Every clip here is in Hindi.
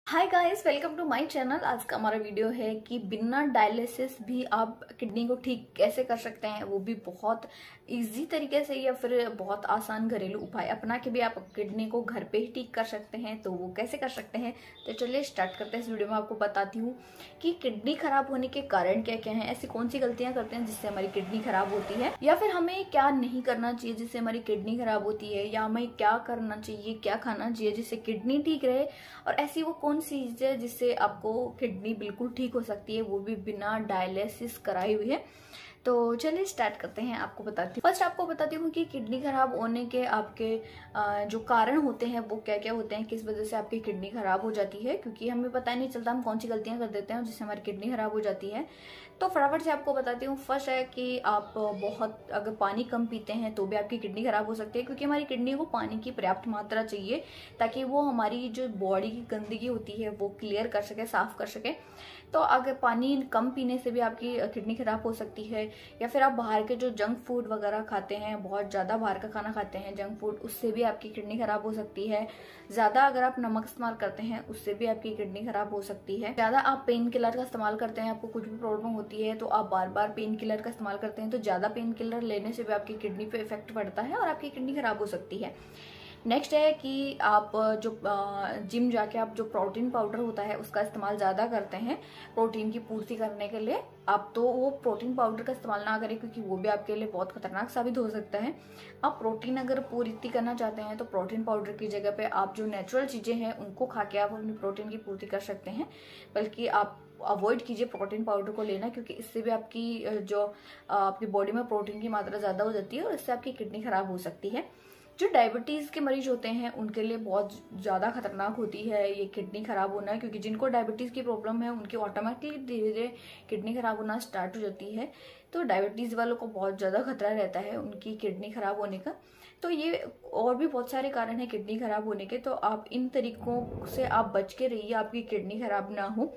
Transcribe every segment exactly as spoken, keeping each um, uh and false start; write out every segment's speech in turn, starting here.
Hi guys, welcome to my channel. आज का हमारा वीडियो है कि बिना डायलिसिस भी आप किडनी को ठीक कैसे कर सकते हैं, वो भी बहुत इजी तरीके से या फिर बहुत आसान घरेलू उपाय अपना के भी आप किडनी को घर पे ही ठीक कर सकते हैं। तो वो कैसे कर सकते हैं, तो चलिए स्टार्ट करते हैं। इस वीडियो में आपको बताती हूँ कि किडनी खराब होने के कारण क्या क्या हैं, ऐसी कौन सी गलतियां करते हैं जिससे हमारी किडनी खराब होती है, या फिर हमें क्या नहीं करना चाहिए जिससे हमारी किडनी खराब होती है, या हमें क्या करना चाहिए, क्या खाना चाहिए जिससे किडनी ठीक रहे, और ऐसी वो कौन सी चीज है जिससे आपको किडनी बिल्कुल ठीक हो सकती है, वो भी बिना डायलिसिस कराई हुई है। तो चलिए स्टार्ट करते हैं। आपको बताती हूँ फर्स्ट आपको बताती हूँ कि किडनी खराब होने के आपके जो कारण होते हैं वो क्या क्या होते हैं, किस वजह से आपकी किडनी खराब हो जाती है, क्योंकि हमें पता ही नहीं चलता हम कौन सी गलतियां कर देते हैं जिससे हमारी किडनी खराब हो जाती है। तो फटाफट से आपको बताती हूँ। फर्स्ट है कि आप बहुत अगर पानी कम पीते हैं तो भी आपकी किडनी खराब हो सकती है, क्योंकि हमारी किडनी को पानी की पर्याप्त मात्रा चाहिए ताकि वो हमारी जो बॉडी की गंदगी होती है वो क्लियर कर सके, साफ कर सके। तो अगर पानी कम पीने से भी आपकी किडनी खराब हो सकती है, या फिर आप बाहर के जो जंक फूड वगैरह खाते हैं, बहुत ज़्यादा बाहर का खाना खाते हैं जंक फूड, उससे भी आपकी किडनी खराब हो सकती है। ज़्यादा अगर आप नमक इस्तेमाल करते हैं उससे भी आपकी किडनी खराब हो सकती है। ज़्यादा आप पेन किलर का इस्तेमाल करते हैं, आपको कुछ भी प्रॉब्लम होती है तो आप बार बार पेन किलर का इस्तेमाल करते हैं, तो ज़्यादा पेन किलर लेने से भी आपकी किडनी पे इफेक्ट पड़ता है और आपकी किडनी खराब हो सकती है। नेक्स्ट है कि आप जो जिम जाके आप जो प्रोटीन पाउडर होता है उसका इस्तेमाल ज़्यादा करते हैं प्रोटीन की पूर्ति करने के लिए, आप तो वो प्रोटीन पाउडर का इस्तेमाल ना करें, क्योंकि वो भी आपके लिए बहुत खतरनाक साबित हो सकता है। आप प्रोटीन अगर पूर्ति करना चाहते हैं तो प्रोटीन पाउडर की जगह पे आप जो नेचुरल चीज़ें हैं उनको खा के आप अपनी प्रोटीन की पूर्ति कर सकते हैं। बल्कि आप अवॉइड कीजिए प्रोटीन पाउडर को लेना, क्योंकि इससे भी आपकी जो आपकी बॉडी में प्रोटीन की मात्रा ज़्यादा हो जाती है और इससे आपकी किडनी खराब हो सकती है। जो डायबिटीज़ के मरीज होते हैं उनके लिए बहुत ज़्यादा खतरनाक होती है ये किडनी खराब होना, क्योंकि जिनको डायबिटीज़ की प्रॉब्लम है उनकी ऑटोमेटिकली धीरे धीरे किडनी खराब होना स्टार्ट हो जाती है। तो डायबिटीज़ वालों को बहुत ज़्यादा खतरा रहता है उनकी किडनी खराब होने का। तो ये और भी बहुत सारे कारण हैं किडनी खराब होने के, तो आप इन तरीकों से आप बच के रहिए, आपकी किडनी खराब ना हो,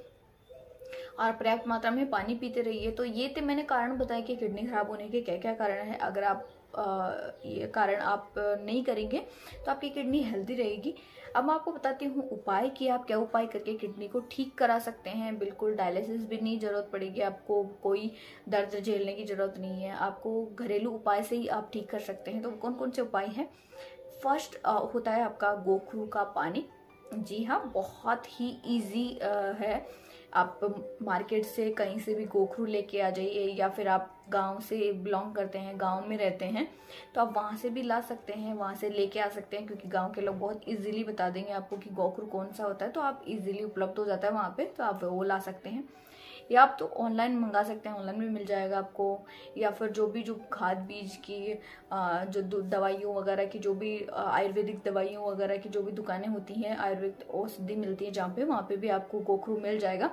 और पर्याप्त मात्रा में पानी पीते रहिए। तो ये तो मैंने कारण बताया कि किडनी खराब होने के क्या क्या कारण है। अगर आप आ, ये कारण आप नहीं करेंगे तो आपकी किडनी हेल्दी रहेगी। अब मैं आपको बताती हूँ उपाय कि आप क्या उपाय करके किडनी को ठीक करा सकते हैं। बिल्कुल डायलिसिस भी नहीं जरूरत पड़ेगी, आपको कोई दर्द झेलने की जरूरत नहीं है, आपको घरेलू उपाय से ही आप ठीक कर सकते हैं। तो कौन कौन से उपाय हैं? फर्स्ट होता है आपका गोखरू का पानी। जी हाँ, बहुत ही इजी है। आप मार्केट से कहीं से भी गोखरू लेके आ जाइए, या फिर आप गांव से बिलोंग करते हैं, गांव में रहते हैं तो आप वहां से भी ला सकते हैं, वहां से लेके आ सकते हैं, क्योंकि गांव के लोग बहुत इजीली बता देंगे आपको कि गोखरू कौन सा होता है। तो आप इजीली उपलब्ध हो जाता है वहां पे, तो आप वो ला सकते हैं। या आप तो ऑनलाइन मंगा सकते हैं, ऑनलाइन भी मिल जाएगा आपको। या फिर जो भी जो खाद बीज की जो दवाइयों वगैरह की, जो भी आयुर्वेदिक दवाइयों वगैरह की जो भी दुकानें होती हैं, आयुर्वेद औषधि मिलती है जहाँ पे, वहाँ पे भी आपको गोखरू मिल जाएगा।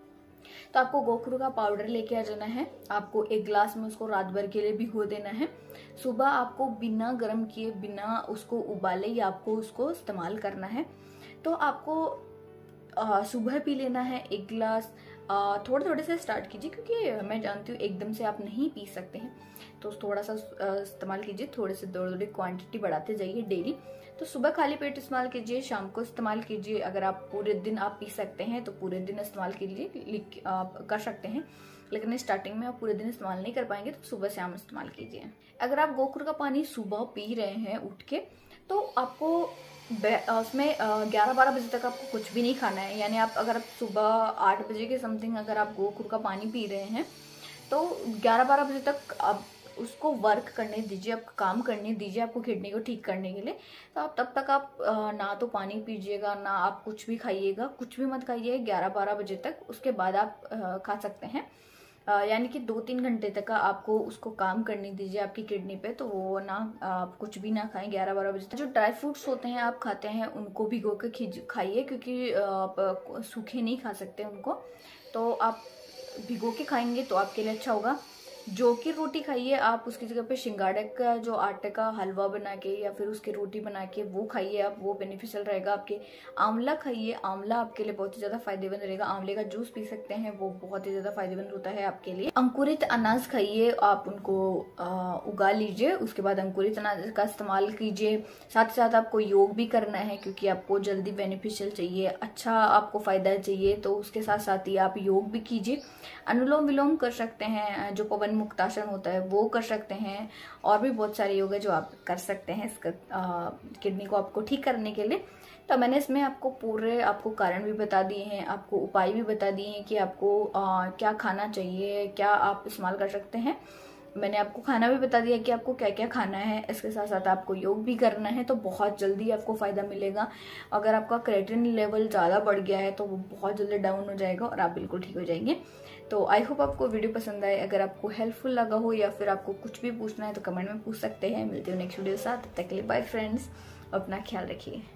तो आपको गोखरू का पाउडर लेके आ जाना है, आपको एक गिलास में उसको रात भर के लिए भिगो देना है। सुबह आपको बिना गर्म किए, बिना उसको उबाले ही आपको उसको इस्तेमाल करना है। तो आपको सुबह पी लेना है एक गिलास। थोड़े थोड़े से स्टार्ट कीजिए, क्योंकि मैं जानती हूँ एकदम से आप नहीं पी सकते हैं, तो थोड़ा सा इस्तेमाल कीजिए, थोड़े से थोड़ी थोड़ी क्वांटिटी बढ़ाते जाइए डेली। तो सुबह खाली पेट इस्तेमाल कीजिए, शाम को इस्तेमाल कीजिए। अगर आप पूरे दिन आप पी सकते हैं तो पूरे दिन इस्तेमाल कीजिए, आप कर सकते हैं, लेकिन स्टार्टिंग में आप पूरे दिन इस्तेमाल नहीं कर पाएंगे तो सुबह शाम इस्तेमाल कीजिए। अगर आप गोखरू का पानी सुबह पी रहे हैं उठ के, तो आपको उसमें ग्यारह बारह बजे तक आपको कुछ भी नहीं खाना है। यानी आप अगर आप सुबह आठ बजे के समथिंग अगर आप गोखरू का पानी पी रहे हैं तो ग्यारह बारह बजे तक आप उसको वर्क करने दीजिए, आप काम करने दीजिए आपको किडनी को ठीक करने के लिए। तो आप तब तक आप ना तो पानी पीजिएगा, ना आप कुछ भी खाइएगा, कुछ भी मत खाइए ग्यारह बारह बजे तक। उसके बाद आप खा सकते हैं, यानी कि दो तीन घंटे तक आपको उसको काम करने दीजिए आपकी किडनी पे। तो वो ना आप कुछ भी ना खाएं ग्यारह बारह बजे तक। जो ड्राई फ्रूट्स होते हैं आप खाते हैं उनको भिगो के खाइए, क्योंकि आप सूखे नहीं खा सकते उनको, तो आप भिगो के खाएंगे तो आपके लिए अच्छा होगा। जौ की रोटी खाइए आप, उसकी जगह पे सिंगाड़े का जो आटे का हलवा बना के या फिर उसकी रोटी बना के वो खाइए आप, वो बेनिफिशियल रहेगा आपके। आंवला खाइए, आंवला आपके लिए बहुत ही ज्यादा फायदेमंद रहेगा। आंवले का जूस पी सकते हैं, वो बहुत ही ज्यादा फायदेमंद होता है आपके लिए। अंकुरित अनाज खाइए, आप उनको आ, उगा लीजिए, उसके बाद अंकुरित अनाज का इस्तेमाल कीजिए। साथ ही साथ आपको योग भी करना है, क्योंकि आपको जल्दी बेनिफिशियल चाहिए, अच्छा आपको फायदा चाहिए, तो उसके साथ साथ ही आप योग भी कीजिए। अनुलोम विलोम कर सकते हैं, जो पवन मुक्तासन होता है वो कर सकते हैं, और भी बहुत सारे योग है जो आप कर सकते हैं इसका किडनी को आपको ठीक करने के लिए। तो मैंने इसमें आपको पूरे आपको कारण भी बता दिए हैं, आपको उपाय भी बता दिए हैं कि आपको आ, क्या खाना चाहिए, क्या आप इस्तेमाल कर सकते हैं। मैंने आपको खाना भी बता दिया कि आपको क्या क्या खाना है। इसके साथ साथ आपको योग भी करना है, तो बहुत जल्दी आपको फायदा मिलेगा। अगर आपका क्रिएटिनिन लेवल ज़्यादा बढ़ गया है तो वो बहुत जल्दी डाउन हो जाएगा और आप बिल्कुल ठीक हो जाएंगे। तो आई होप आपको वीडियो पसंद आए। अगर आपको हेल्पफुल लगा हो या फिर आपको कुछ भी पूछना है तो कमेंट में पूछ सकते हैं। मिलते हो नेक्स्ट वीडियो के साथ, तब तक के लिए बाय फ्रेंड्स, अपना ख्याल रखिए।